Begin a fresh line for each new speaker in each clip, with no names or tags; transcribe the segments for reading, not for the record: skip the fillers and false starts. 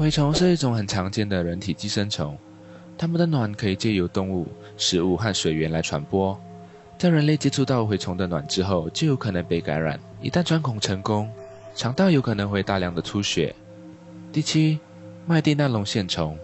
蛔虫是一种很常见的人体寄生虫，它们的卵可以借由动物、食物和水源来传播。在人类接触到蛔虫的卵之后，就有可能被感染。一旦穿孔成功，肠道有可能会大量的出血。第七，麦地那龙线虫。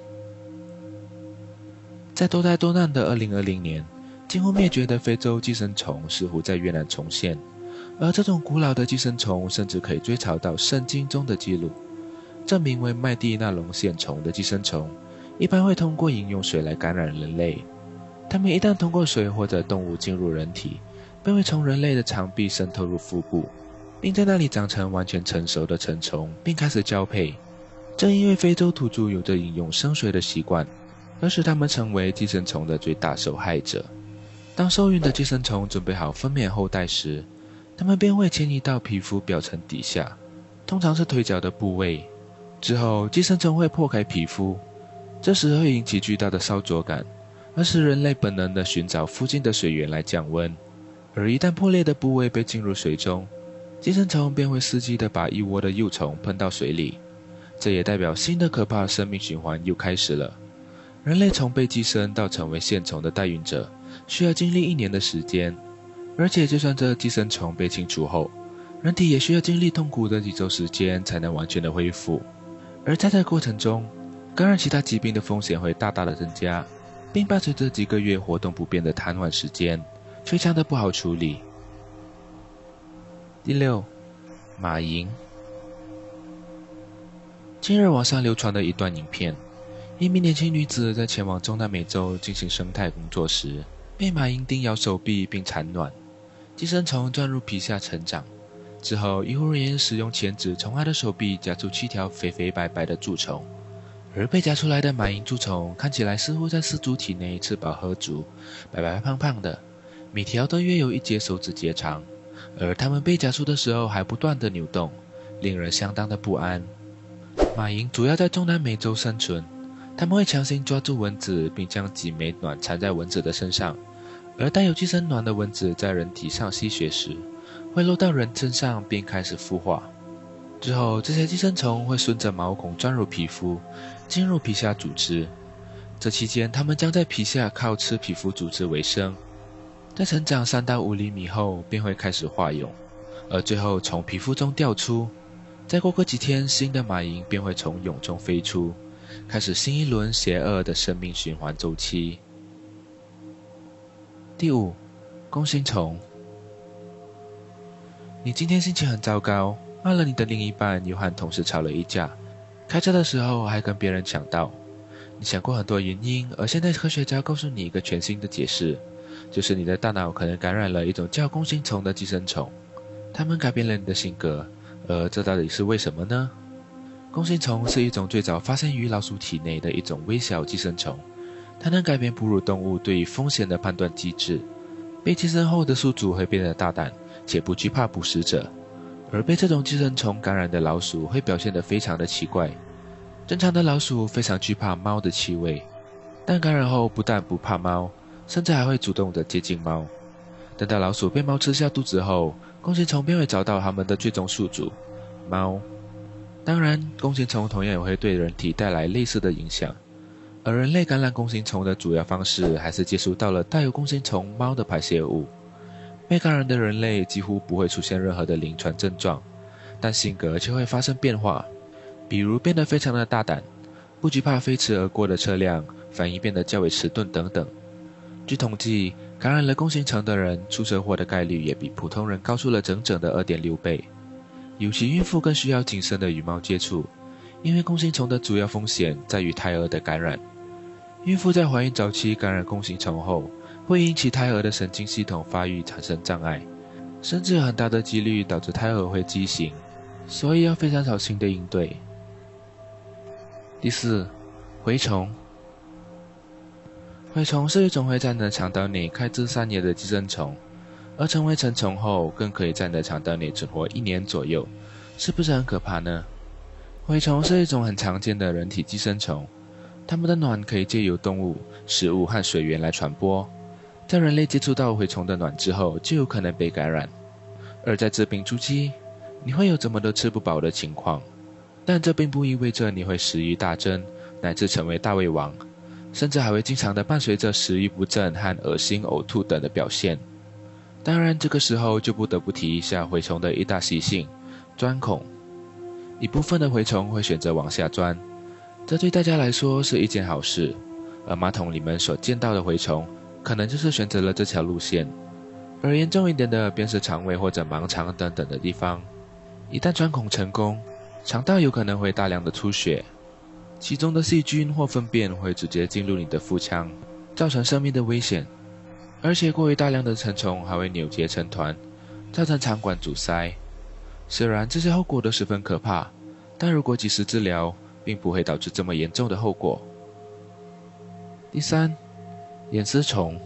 在多灾多难的2020年，近乎灭绝的非洲寄生虫似乎在越南重现，而这种古老的寄生虫甚至可以追查到圣经中的记录。这名为麦地那龙线虫的寄生虫，一般会通过饮用水来感染人类。它们一旦通过水或者动物进入人体，便会从人类的肠壁渗透入腹部，并在那里长成完全成熟的成虫，并开始交配。正因为非洲土著有着饮用生水的习惯，而使它们成为寄生虫的最大受害者。当受孕的寄生虫准备好分娩后代时，它们便会迁移到皮肤表层底下，通常是腿脚的部位。之后，寄生虫会破开皮肤，这时会引起巨大的烧灼感，而使人类本能地寻找附近的水源来降温。而一旦破裂的部位被浸入水中，寄生虫便会伺机地把一窝的幼虫喷到水里。这也代表新的可怕生命循环又开始了。人类从被寄生到成为线虫的代孕者，需要经历1年的时间，而且就算这寄生虫被清除后，人体也需要经历痛苦的几周时间才能完全的恢复。而在这过程中，感染其他疾病的风险会大大的增加，并伴随着几个月活动不便的瘫痪时间，非常的不好处理。第六，马蝇。近日网上流传的一段影片，一名年轻女子在前往中南美洲进行生态工作时，被马蝇叮咬手臂并产卵，寄生虫钻入皮下成长。之后，医护人员使用钳子从她的手臂夹出7条肥肥白白的蛀虫，而被夹出来的马蝇蛀虫看起来似乎在饲主体内吃饱喝足，白白胖胖的，每条都约有1节手指节长，而它们被夹出的时候还不断的扭动，令人相当的不安。马蝇主要在中南美洲生存，它们会强行抓住蚊子，并将几枚卵缠在蚊子的身上，而带有寄生卵的蚊子在人体上吸血时，会落到人身上并开始孵化。之后，这些寄生虫会顺着毛孔钻入皮肤，进入皮下组织。这期间，它们将在皮下靠吃皮肤组织为生。在成长3到5厘米后，便会开始化蛹，而最后从皮肤中掉出。再过个几天，新的马蝇便会从蛹中飞出，开始新一轮邪恶的生命循环周期。第五，弓形虫。你今天心情很糟糕，骂了你的另一半，又和同事吵了一架，开车的时候还跟别人抢道。你想过很多原因，而现在科学家告诉你一个全新的解释，就是你的大脑可能感染了一种叫弓形虫的寄生虫，它们改变了你的性格。而这到底是为什么呢？弓形虫是一种最早发现于老鼠体内的一种微小寄生虫，它能改变哺乳动物对于风险的判断机制。被寄生后的宿主会变得大胆，且不惧怕捕食者，而被这种寄生虫感染的老鼠会表现得非常的奇怪。正常的老鼠非常惧怕猫的气味，但感染后不但不怕猫，甚至还会主动地接近猫。等到老鼠被猫吃下肚子后，弓形虫便会找到它们的最终宿主——猫。当然，弓形虫同样也会对人体带来类似的影响，而人类感染弓形虫的主要方式还是接触到了带有弓形虫猫的排泄物。被感染的人类几乎不会出现任何的临床症状，但性格却会发生变化，比如变得非常的大胆，不惧怕飞驰而过的车辆，反应变得较为迟钝等等。据统计，感染了弓形虫的人出车祸的概率也比普通人高出了整整的2.6倍。尤其孕妇更需要谨慎的与猫接触，因为弓形虫的主要风险在于胎儿的感染。孕妇在怀孕早期感染弓形虫后，会引起胎儿的神经系统发育产生障碍，甚至有很大的几率导致胎儿会畸形，所以要非常小心的应对。第四，蛔虫。蛔虫是一种会在你的肠道内开枝散叶的寄生虫，而成为成虫后，更可以在你的肠道内存活1年左右，是不是很可怕呢？蛔虫是一种很常见的人体寄生虫，它们的卵可以借由动物、食物和水源来传播。在人类接触到蛔虫的卵之后，就有可能被感染。而在致病初期，你会有怎么都吃不饱的情况。 但这并不意味着你会食欲大增，乃至成为大胃王，甚至还会经常的伴随着食欲不振和恶心、呕吐等的表现。当然，这个时候就不得不提一下蛔虫的一大习性——钻孔。一部分的蛔虫会选择往下钻，这对大家来说是一件好事，而马桶里面所见到的蛔虫，可能就是选择了这条路线。而严重一点的，便是肠胃或者盲肠等等的地方。一旦钻孔成功，肠道有可能会大量的出血，其中的细菌或粪便会直接进入你的腹腔，造成生命的危险。而且过于大量的成虫还会扭结成团，造成肠管阻塞。虽然这些后果都十分可怕，但如果及时治疗，并不会导致这么严重的后果。第三，眼丝虫。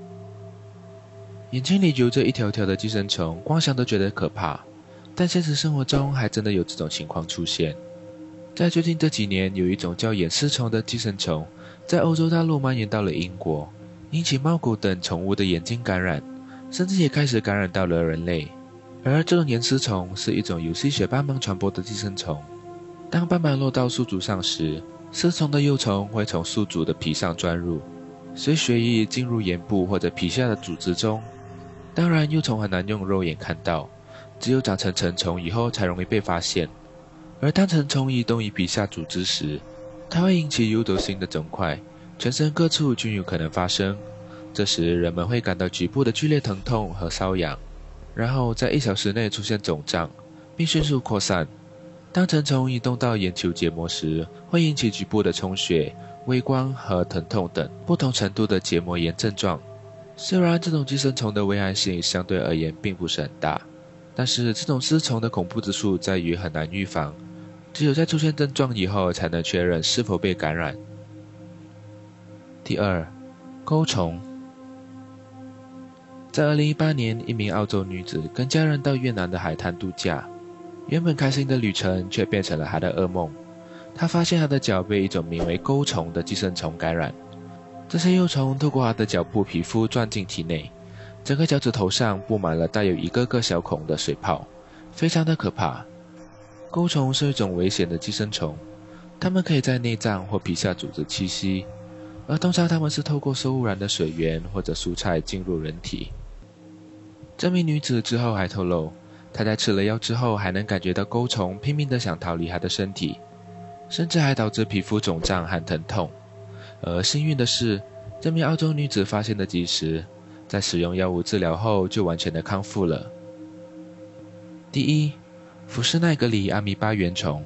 眼睛里游着一条条的寄生虫，光想都觉得可怕，但现实生活中还真的有这种情况出现。在最近这几年，有一种叫眼丝虫的寄生虫，在欧洲大陆蔓延到了英国，引起猫狗等宠物的眼睛感染，甚至也开始感染到了人类。而这种眼丝虫是一种由吸血斑蟒传播的寄生虫。当斑蟒落到宿主上时，丝虫的幼虫会从宿主的皮上钻入，随血液进入眼部或者皮下的组织中。当然，幼虫很难用肉眼看到，只有长成成虫以后才容易被发现。而当成虫移动于皮下组织时，它会引起有毒性的肿块，全身各处均有可能发生。这时人们会感到局部的剧烈疼痛和瘙痒，然后在1小时内出现肿胀，并迅速扩散。当成虫移动到眼球结膜时，会引起局部的充血、微光和疼痛等不同程度的结膜炎症状。虽然这种寄生虫的危害性相对而言并不是很大，但是这种丝虫的恐怖之处在于很难预防，只有在出现症状以后才能确认是否被感染。第二，钩虫。在2018年，一名澳洲女子跟家人到越南的海滩度假，原本开心的旅程却变成了她的噩梦。她发现她的脚被一种名为钩虫的寄生虫感染，这些幼虫透过她的脚部皮肤钻进体内，整个脚趾头上布满了带有一个个小孔的水泡，非常的可怕。钩虫是一种危险的寄生虫，它们可以在内脏或皮下组织栖息，而通常它们是透过受污染的水源或者蔬菜进入人体。这名女子之后还透露，她在吃了药之后还能感觉到钩虫拼命地想逃离她的身体，甚至还导致皮肤肿胀和疼痛。而幸运的是，这名澳洲女子发现得及时，在使用药物治疗后就完全的康复了。第一，福士奈格里阿米巴原虫。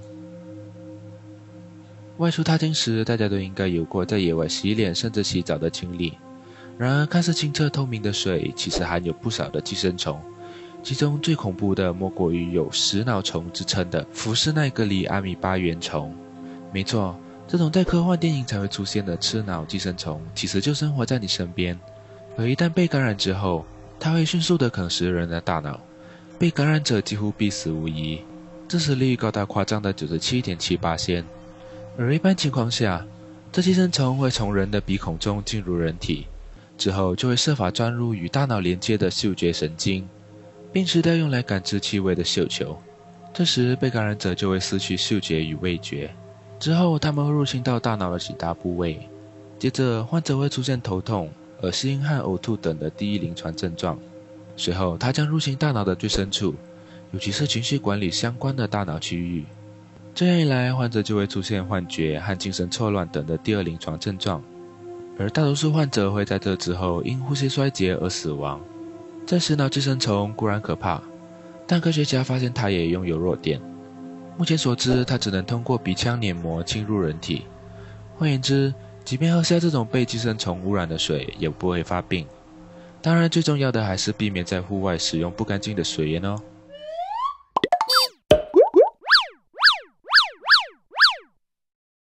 外出踏青时，大家都应该有过在野外洗脸甚至洗澡的经历。然而，看似清澈透明的水，其实含有不少的寄生虫，其中最恐怖的莫过于有食脑虫之称的福士奈格里阿米巴原虫。没错，这种在科幻电影才会出现的吃脑寄生虫，其实就生活在你身边。而一旦被感染之后，它会迅速地啃食人的大脑，被感染者几乎必死无疑，致死率高达夸张的 97.7%。而一般情况下，这寄生虫会从人的鼻孔中进入人体，之后就会设法钻入与大脑连接的嗅觉神经，并吃掉用来感知气味的嗅球。这时被感染者就会失去嗅觉与味觉，之后它们会入侵到大脑的几大部位，接着患者会出现头痛、恶心和呕吐等的第一临床症状。随后它将入侵大脑的最深处，尤其是情绪管理相关的大脑区域。这样一来，患者就会出现幻觉和精神错乱等的第二临床症状，而大多数患者会在这之后因呼吸衰竭而死亡。这食脑寄生虫固然可怕，但科学家发现它也拥有弱点。目前所知，它只能通过鼻腔黏膜侵入人体。换言之，即便喝下这种被寄生虫污染的水，也不会发病。当然，最重要的还是避免在户外使用不干净的水源哦。